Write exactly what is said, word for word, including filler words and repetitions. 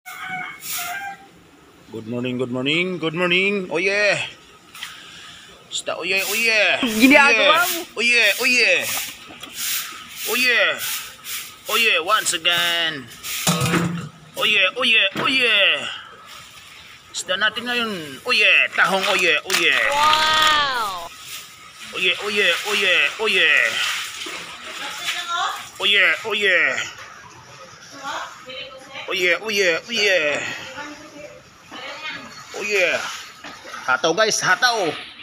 Good morning, good morning, good morning. Oh yeah. Basta, oh yeah, oh yeah. Ginagawa mo. Oh yeah, oh yeah. Oh yeah. Oh yeah, once again. Oh yeah, oh yeah, oh yeah. Isda natin ngayon. Oh yeah, tahong oh yeah, oh yeah. Wow! Oh yeah, oh yeah, oh yeah, oh yeah. Oh yeah, oh yeah. Oh yeah, oh yeah, oh yeah. Oh yeah. Hataw guys, hataw.